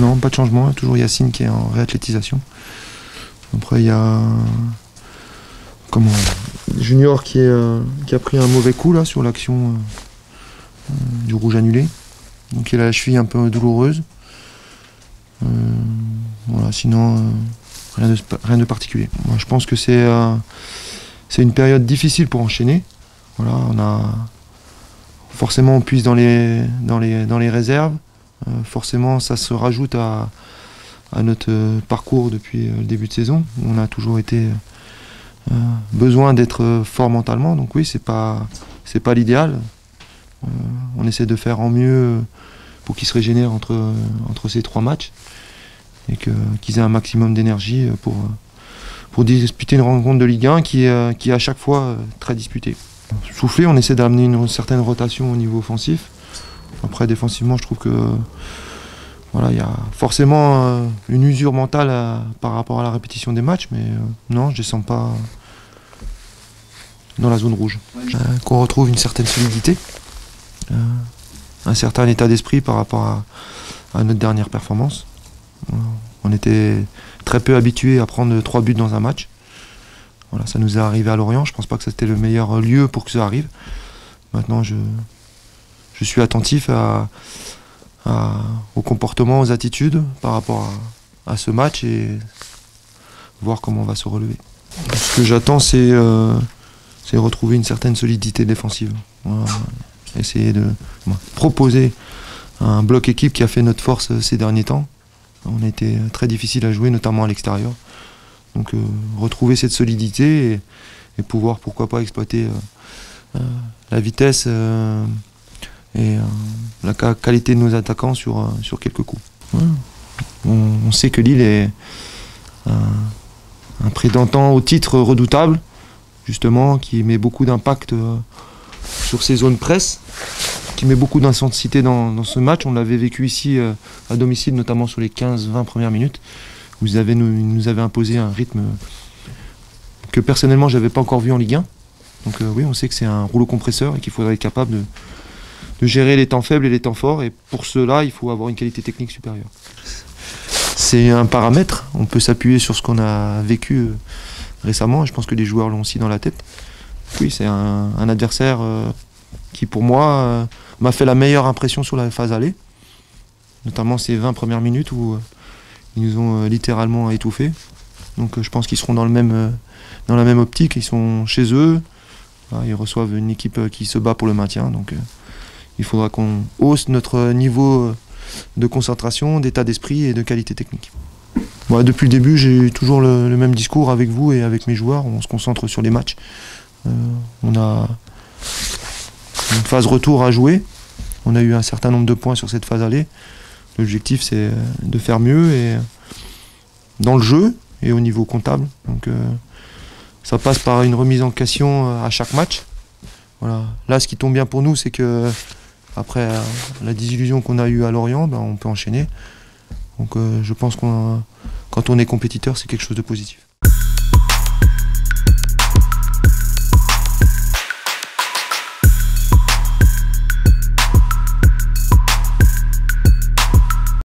Non, pas de changement. Toujours Yacine qui est en réathlétisation. Après, il y a Junior qui a pris un mauvais coup là sur l'action du rouge annulé. Donc il a la cheville un peu douloureuse. Voilà, sinon rien de particulier. Moi, je pense que c'est une période difficile pour enchaîner. Voilà, forcément on puise dans les réserves. Forcément ça se rajoute à notre parcours depuis le début de saison. On a toujours été besoin d'être fort mentalement. Donc oui, c'est pas l'idéal. On essaie de faire en mieux pour qu'ils se régénèrent entre ces 3 matchs et qu'ils aient un maximum d'énergie pour disputer une rencontre de Ligue 1 qui est à chaque fois très disputée. Soufflé, on essaie d'amener une certaine rotation au niveau offensif. Après, défensivement, je trouve que voilà, il y a forcément une usure mentale par rapport à la répétition des matchs, mais non, je ne les sens pas dans la zone rouge. Qu'on retrouve une certaine solidité, un certain état d'esprit par rapport à notre dernière performance. On était très peu habitués à prendre 3 buts dans un match. Voilà, ça nous est arrivé à Lorient. Je ne pense pas que c'était le meilleur lieu pour que ça arrive. Maintenant, je suis attentif au comportement, aux attitudes par rapport à ce match et voir comment on va se relever. Ce que j'attends, c'est retrouver une certaine solidité défensive. Voilà. Essayer de proposer un bloc équipe qui a fait notre force ces derniers temps. On a été très difficile à jouer, notamment à l'extérieur. Donc retrouver cette solidité et pouvoir, pourquoi pas, exploiter la vitesse et la qualité de nos attaquants sur quelques coups. Ouais. On sait que Lille est un prétendant au titre redoutable, justement, qui met beaucoup d'impact sur ses zones presse, qui met beaucoup d'intensité dans ce match. On l'avait vécu ici à domicile, notamment sur les 15-20 premières minutes. Vous nous avez imposé un rythme que personnellement je n'avais pas encore vu en Ligue 1. Donc oui, on sait que c'est un rouleau compresseur et qu'il faudrait être capable de gérer les temps faibles et les temps forts. Et pour cela, il faut avoir une qualité technique supérieure. C'est un paramètre. On peut s'appuyer sur ce qu'on a vécu récemment. Et je pense que les joueurs l'ont aussi dans la tête. Oui, c'est un adversaire qui, pour moi, m'a fait la meilleure impression sur la phase aller. Notamment ces 20 premières minutes où ils nous ont littéralement étouffés. Donc je pense qu'ils seront dans la même optique. Ils sont chez eux. Ils reçoivent une équipe qui se bat pour le maintien. Donc il faudra qu'on hausse notre niveau de concentration, d'état d'esprit et de qualité technique. Bon, depuis le début, j'ai eu toujours le même discours avec vous et avec mes joueurs. On se concentre sur les matchs. On a une phase retour à jouer. On a eu un certain nombre de points sur cette phase aller. L'objectif, c'est de faire mieux et dans le jeu et au niveau comptable. Donc ça passe par une remise en question à chaque match. Voilà. Là, ce qui tombe bien pour nous, c'est que après la désillusion qu'on a eue à Lorient, on peut enchaîner. Donc je pense que quand on est compétiteur, c'est quelque chose de positif.